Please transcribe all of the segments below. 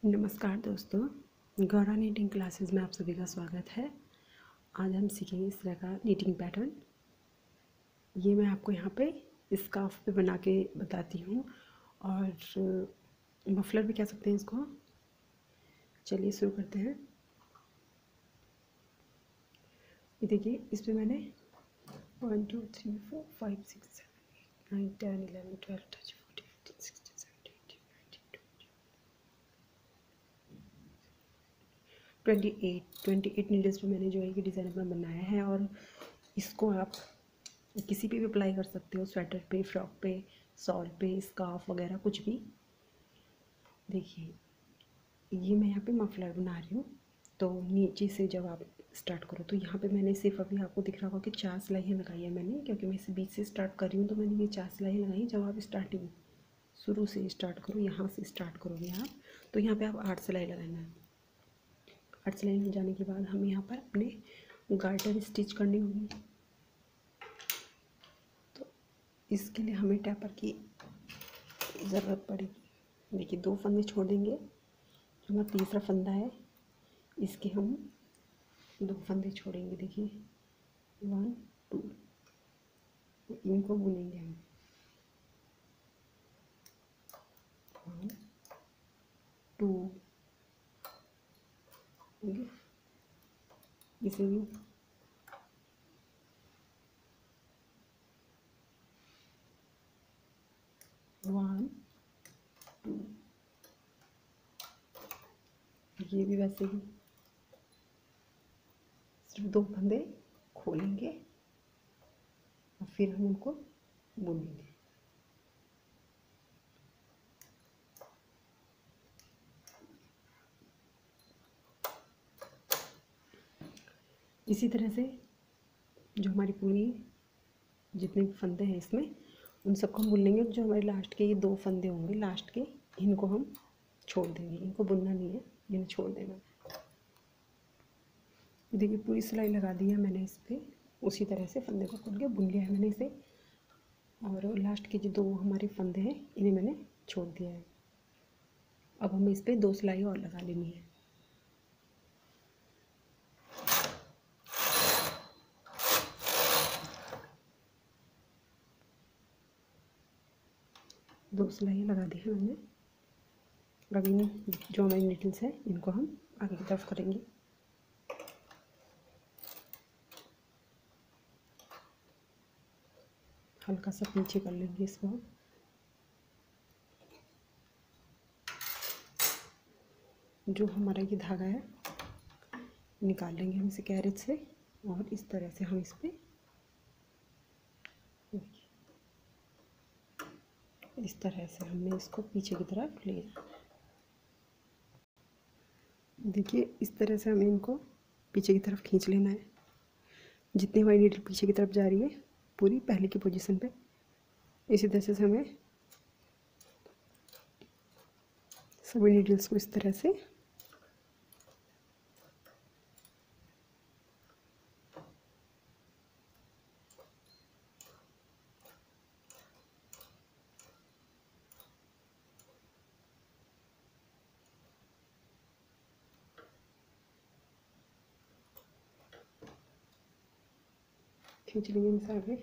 नमस्कार दोस्तों, Gaura knitting classes में आप सभी का स्वागत है। आज हम सीखेंगे इस तरह का नीटिंग पैटर्न। ये मैं आपको यहाँ पे स्कार्फ पे बना के बताती हूँ और मफलर भी कह सकते हैं इसको। चलिए शुरू करते हैं। ये देखिए, इस पे मैंने 1 2 3 4 5 6 7 8 9 10 11 12 13 14 15 16 17 18 19 28 नीडल्स पे मैंने जो है कि डिज़ाइन अपना बनाया है और इसको आप किसी पे भी अप्लाई कर सकते हो, स्वेटर पे, फ्रॉक पे, शॉल पे, स्कार्फ वगैरह कुछ भी। देखिए, ये मैं यहाँ पे मफलर बना रही हूँ। तो नीचे से जब आप स्टार्ट करो तो यहाँ पे मैंने सिर्फ अभी आपको दिख रहा होगा कि 4 सिलाइयाँ लगाई है मैंने, क्योंकि मैं इसे बीच से स्टार्ट कर रही हूँ तो मैंने ये 4 सिलाइयाँ लगाई। जब आप स्टार्टिंग शुरू से स्टार्ट करो, यहाँ से स्टार्ट करोगे आप, तो यहाँ पर आप 8 सिलाई लगाना है। 8 सिलाई लग जाने के बाद हमें यहाँ पर अपने गार्टर स्टिच करनी होगी। तो इसके लिए हमें टैपर की ज़रूरत पड़ेगी। देखिए, 2 फंदे छोड़ देंगे। जो हमारा तीसरा फंदा है, इसके हम 2 फंदे छोड़ेंगे। देखिए 1 2, इनको बुनेंगे हम 1 2, इसे भी 1 2, ये भी वैसे ही सिर्फ 2 फंदे खोलेंगे और फिर हम उनको बुनेंगे। इसी तरह से जो हमारी पूरी जितने भी फंदे हैं इसमें, उन सबको हम बुन लेंगे। जो हमारे लास्ट के ये 2 फंदे होंगे लास्ट के, इनको हम छोड़ देंगे। इनको बुनना नहीं है, इन्हें छोड़ देना। देखिए, पूरी सिलाई लगा दी है मैंने इस पर। उसी तरह से फंदे को खोल के बुन लिया है मैंने इसे। और लास्ट के जो 2 हमारे फंदे हैं, इन्हें मैंने छोड़ दिया है। अब हमें इस पर 2 सिलाई और लगा लेनी है। दो सिलाई लगा दी है मैंने। अब इन जो हमारी निटल्स है, इनको हम आगे की तरफ करेंगे। हल्का सा पीछे कर लेंगे इसको। जो हमारा ये धागा है, निकाल लेंगे हम इसे कैरेज से, और इस तरह से हम इस पे इस तरह से हमने इसको पीछे की तरफ ले जाना है। देखिए, इस तरह से हमें इनको पीछे की तरफ खींच लेना है। जितनी हमारी नीडल पीछे की तरफ जा रही है, पूरी पहले की पोजीशन पे, इसी तरह से हमें सभी नीडल्स को इस तरह से खींच लेंगे इनसे आगे।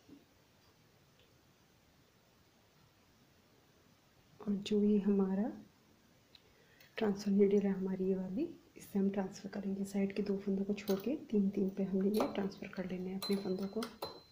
और जो ये हमारा ट्रांसफर नीडल है हमारी ये वाली, इससे हम ट्रांसफ़र करेंगे। साइड के 2 फंदों को छोड़ के 3 पे हमने ये ट्रांसफ़र कर लेने हैं अपने फंदों को।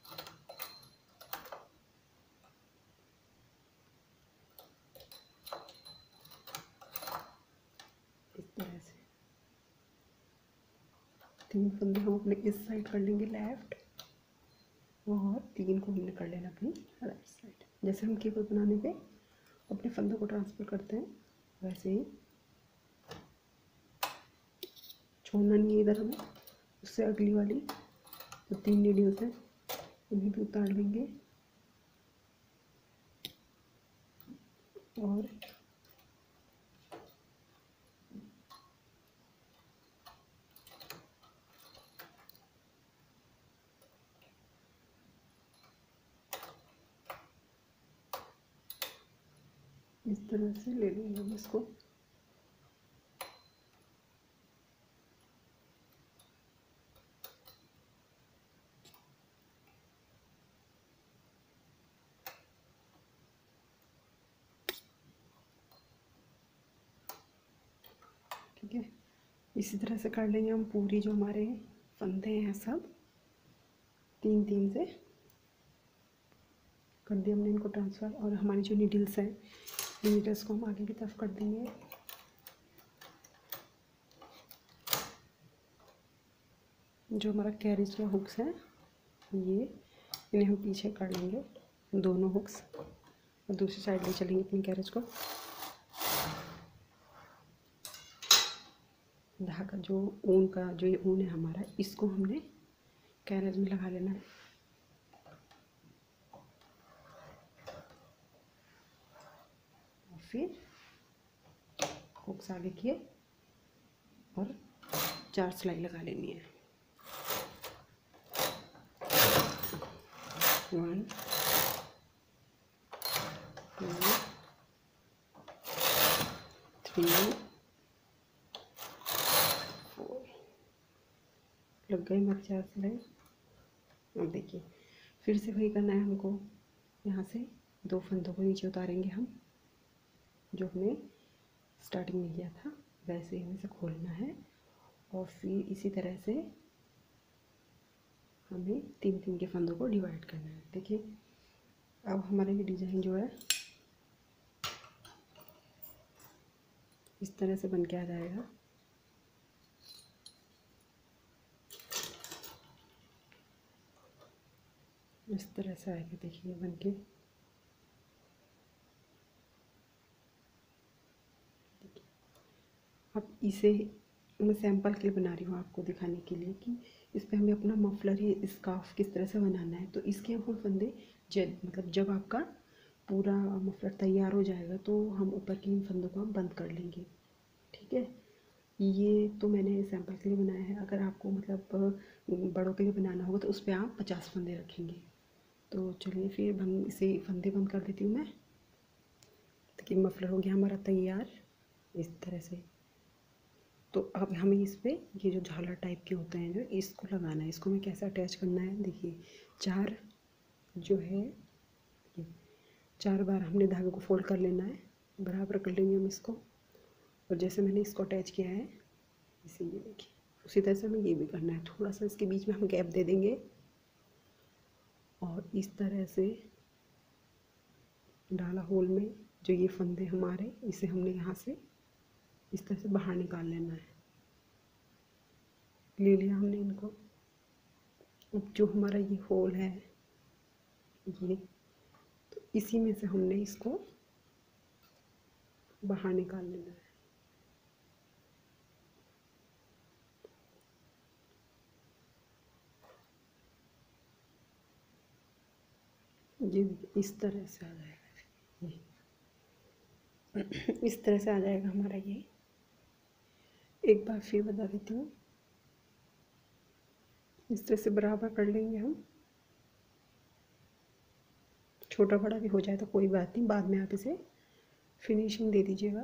इस तरह से 3 फंदे हम अपने इस साइड कर लेंगे लेफ़्ट, और 3 को हमने कर लेना अपनी राइट साइड। जैसे हम केबल बनाने पे अपने फंदों को ट्रांसफ़र करते हैं, वैसे ही छोड़ना नहीं है इधर हमें। उससे अगली वाली जो 3 नीडल्स हैं, उन्हें भी उतार लेंगे और इस तरह से ले लेंगे हम इसको। ठीक है। इसी तरह से कर लेंगे हम पूरी जो हमारे फंदे हैं सब 3 से कर दिया हमने इनको ट्रांसफ़र। और हमारी जो नीडल्स हैं नीडल्स को हम आगे की तरफ कर देंगे। जो हमारा कैरेज का हुक्स है ये इन्हें हम पीछे कर लेंगे दोनों हुक्स और दूसरी साइड ले चलेंगे अपनी कैरेज को। धागा जो ऊन का जो ये ऊन है हमारा इसको हमने कैरेज में लगा लेना है। और फिर हुक्स आगे किए और 4 सिलाई लगा लेनी है। 1 2 3 4 लग गई हमारी 4 सिलाई। अब देखिए फिर से वही करना है हमको। यहाँ से 2 फंदों को नीचे उतारेंगे हम जो हमने स्टार्टिंग में किया था वैसे ही हमें इसे खोलना है। और फिर इसी तरह से हमें 3 के फंदों को डिवाइड करना है। देखिए अब हमारा ये डिज़ाइन जो है इस तरह से बन के आ जाएगा। इस तरह से आएगा देखिए बन के। अब इसे मैं सैंपल के लिए बना रही हूँ आपको दिखाने के लिए कि इस पर हमें अपना मफलर या स्कार्फ किस तरह से बनाना है। तो इसके अब हम फंदे जब आपका पूरा मफलर तैयार हो जाएगा तो हम ऊपर के इन फंदों को हम बंद कर लेंगे। ठीक है, ये तो मैंने सैंपल के लिए बनाया है। अगर आपको मतलब बड़ों के लिए बनाना होगा तो उस पर आप 50 फंदे रखेंगे। तो चलिए फिर हम इसे फंदे बंद कर देती हूँ मैं। देखिए मफलर हो गया हमारा तैयार इस तरह से। तो अब हमें इस पर ये जो झालर टाइप के होते हैं जो इसको लगाना है। इसको हमें कैसे अटैच करना है देखिए 4 जो है ये 4 बार हमने धागे को फोल्ड कर लेना है, बराबर कर लेंगे हम इसको। और जैसे मैंने इसको अटैच किया है इसे ये देखिए उसी तरह से हमें ये भी करना है। थोड़ा सा इसके बीच में हम गैप दे देंगे और इस तरह से डाला होल में जो ये फंदे हमारे इसे हमने यहाँ से इस तरह से बाहर निकाल लेना है। ले लिया हमने इनको। अब जो हमारा ये होल है ये तो इसी में से हमने इसको बाहर निकाल लेना है। ये इस तरह से आ जाएगा ये इस तरह से आ जाएगा हमारा ये। एक बार फिर बता देती हूँ, इस तरह से बराबर कर लेंगे हम। छोटा बड़ा भी हो जाए तो कोई बात नहीं, बाद में आप इसे फिनिशिंग दे दीजिएगा।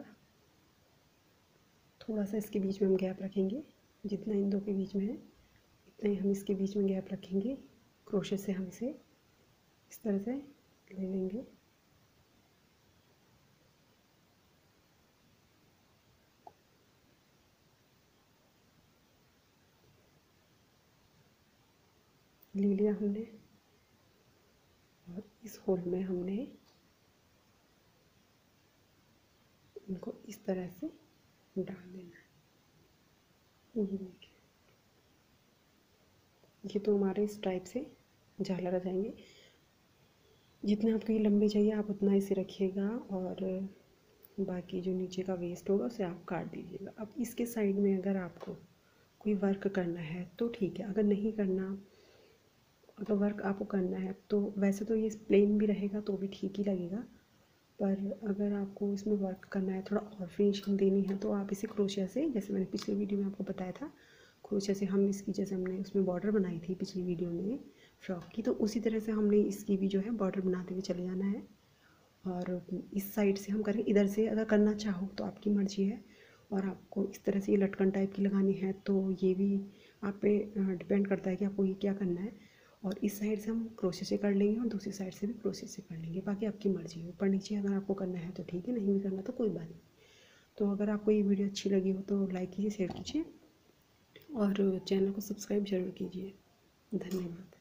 थोड़ा सा इसके बीच में हम गैप रखेंगे, जितना इन दो के बीच में है इतना ही हम इसके बीच में गैप रखेंगे। क्रोशे से हम इसे इस तरह से ले लेंगे। ले लिया हमने और इस होल में हमने इनको इस तरह से डाल देना है। ये देखिए ये तो हमारे इस टाइप से झालर आ जाएंगे। जितने आपको ये लंबे चाहिए आप उतना इसे रखिएगा और बाकी जो नीचे का वेस्ट होगा उसे आप काट दीजिएगा। अब इसके साइड में अगर आपको कोई वर्क करना है तो ठीक है, अगर नहीं करना, अगर वर्क आपको करना है तो वैसे तो ये प्लेन भी रहेगा तो भी ठीक ही लगेगा। पर अगर आपको इसमें वर्क करना है, थोड़ा और फिनिशिंग देनी है तो आप इसे क्रोशिया से, जैसे मैंने पिछले वीडियो में आपको बताया था, क्रोशिया से हम इसकी जैसे हमने उसमें बॉर्डर बनाई थी पिछली वीडियो में फ्रॉक की, तो उसी तरह से हमने इसकी भी जो है बॉर्डर बनाते हुए चले जाना है। और इस साइड से हम करें, इधर से अगर करना चाहो तो आपकी मर्ज़ी है। और आपको इस तरह से ये लटकन टाइप की लगानी है तो ये भी आप पे डिपेंड करता है कि आपको ये क्या करना है। और इस साइड से हम क्रोशे से कर लेंगे और दूसरी साइड से भी क्रोशे से कर लेंगे, बाकी आपकी मर्ज़ी है। ऊपर नीचे अगर आपको करना है तो ठीक है, नहीं भी करना तो कोई बात नहीं। तो अगर आपको ये वीडियो अच्छी लगी हो तो लाइक कीजिए, शेयर कीजिए और चैनल को सब्सक्राइब जरूर कीजिए। धन्यवाद।